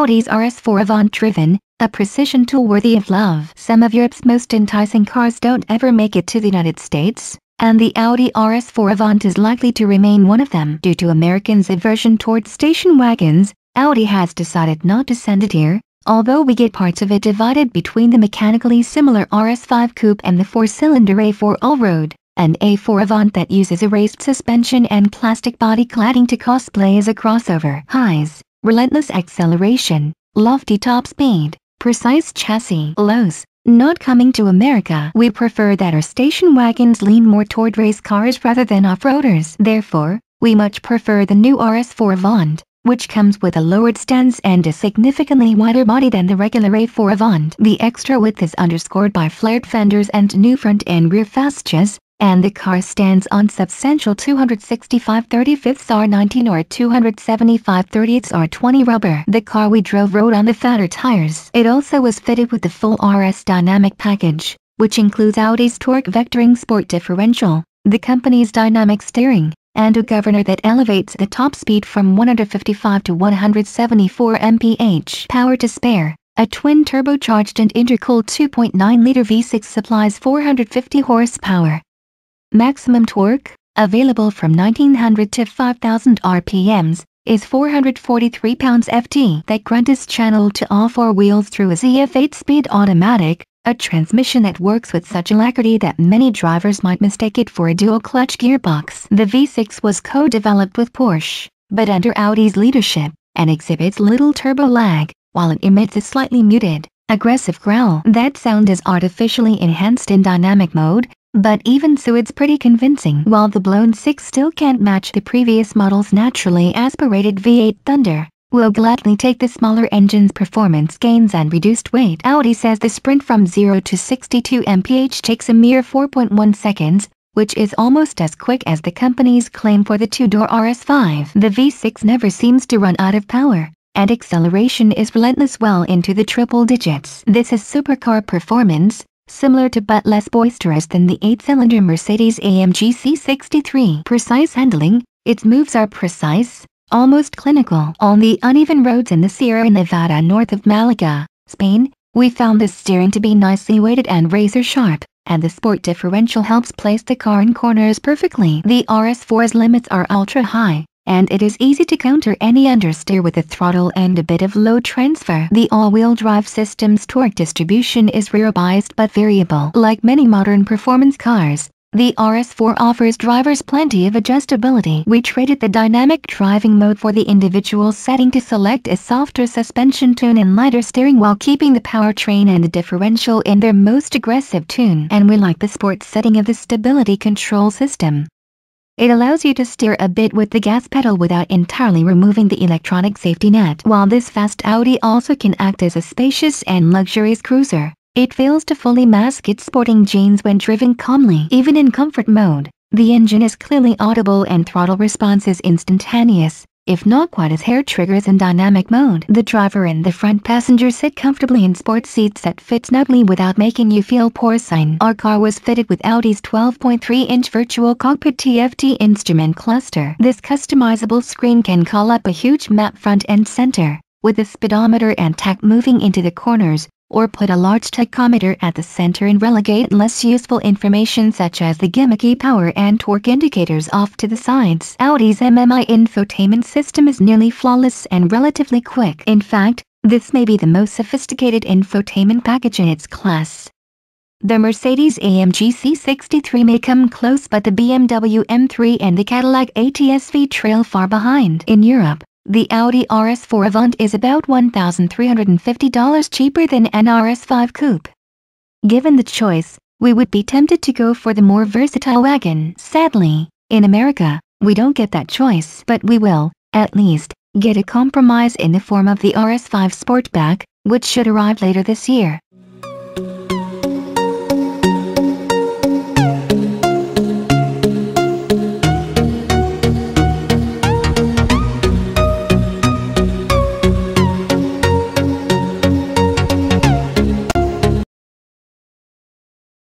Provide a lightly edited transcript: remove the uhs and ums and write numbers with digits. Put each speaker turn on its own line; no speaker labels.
Audi's RS4 Avant driven, a precision tool worthy of love. Some of Europe's most enticing cars don't ever make it to the United States, and the Audi RS4 Avant is likely to remain one of them. Due to Americans' aversion towards station wagons, Audi has decided not to send it here, although we get parts of it divided between the mechanically similar RS5 Coupe and the 4-cylinder A4 Allroad. An A4 Avant that uses a raised suspension and plastic body cladding to cosplay as a crossover. Highs, relentless acceleration, lofty top speed, precise chassis. Lows, not coming to America. We prefer that our station wagons lean more toward race cars rather than off-roaders. Therefore, we much prefer the new RS4 Avant, which comes with a lowered stance and a significantly wider body than the regular A4 Avant. The extra width is underscored by flared fenders and new front and rear fascias, and the car stands on substantial 265/35 R19 or 275/30 R20 rubber. The car we drove rode on the fatter tires. It also was fitted with the full RS dynamic package, which includes Audi's torque vectoring sport differential, the company's dynamic steering, and a governor that elevates the top speed from 155 to 174 mph. Power to spare. A twin turbocharged and intercooled 2.9-liter V6 supplies 450 horsepower. Maximum torque, available from 1900 to 5000 RPMs, is 443 pounds-ft. That grunt is channeled to all four wheels through a ZF 8-speed automatic, a transmission that works with such alacrity that many drivers might mistake it for a dual-clutch gearbox. The V6 was co-developed with Porsche, but under Audi's leadership, and exhibits little turbo lag, while it emits a slightly muted, aggressive growl. That sound is artificially enhanced in dynamic mode, but even so it's pretty convincing. While the blown 6 still can't match the previous model's naturally aspirated V8 Thunder, we'll gladly take the smaller engine's performance gains and reduced weight. Audi says the sprint from 0 to 62 mph takes a mere 4.1 seconds, which is almost as quick as the company's claim for the two-door RS5. The V6 never seems to run out of power, and acceleration is relentless well into the triple digits. This is supercar performance, similar to but less boisterous than the 8-cylinder Mercedes-AMG C63. Precise handling, its moves are precise, almost clinical. On the uneven roads in the Sierra Nevada north of Malaga, Spain, we found the steering to be nicely weighted and razor sharp, and the sport differential helps place the car in corners perfectly. The RS4's limits are ultra high, and it is easy to counter any understeer with a throttle and a bit of load transfer. The all-wheel drive system's torque distribution is rear-biased but variable. Like many modern performance cars, the RS4 offers drivers plenty of adjustability. We traded the dynamic driving mode for the individual setting to select a softer suspension tune and lighter steering while keeping the powertrain and the differential in their most aggressive tune. And we like the sport setting of the stability control system. It allows you to steer a bit with the gas pedal without entirely removing the electronic safety net. While this fast Audi also can act as a spacious and luxurious cruiser, it fails to fully mask its sporting genes when driven calmly. Even in comfort mode, the engine is clearly audible and throttle response is instantaneous, if not quite as hair-trigger as in dynamic mode. The driver and the front passenger sit comfortably in sports seats that fit snugly without making you feel porcine. Our car was fitted with Audi's 12.3-inch virtual cockpit TFT instrument cluster. This customizable screen can call up a huge map front and center, with the speedometer and tach moving into the corners, or put a large tachometer at the center and relegate less useful information such as the gimmicky power and torque indicators off to the sides. Audi's MMI infotainment system is nearly flawless and relatively quick. In fact, this may be the most sophisticated infotainment package in its class. The Mercedes-AMG C63 may come close, but the BMW M3 and the Cadillac ATS-V trail far behind. In Europe, the Audi RS4 Avant is about $1,350 cheaper than an RS5 Coupe. Given the choice, we would be tempted to go for the more versatile wagon. Sadly, in America, we don't get that choice. But we will, at least, get a compromise in the form of the RS5 Sportback, which should arrive later this year.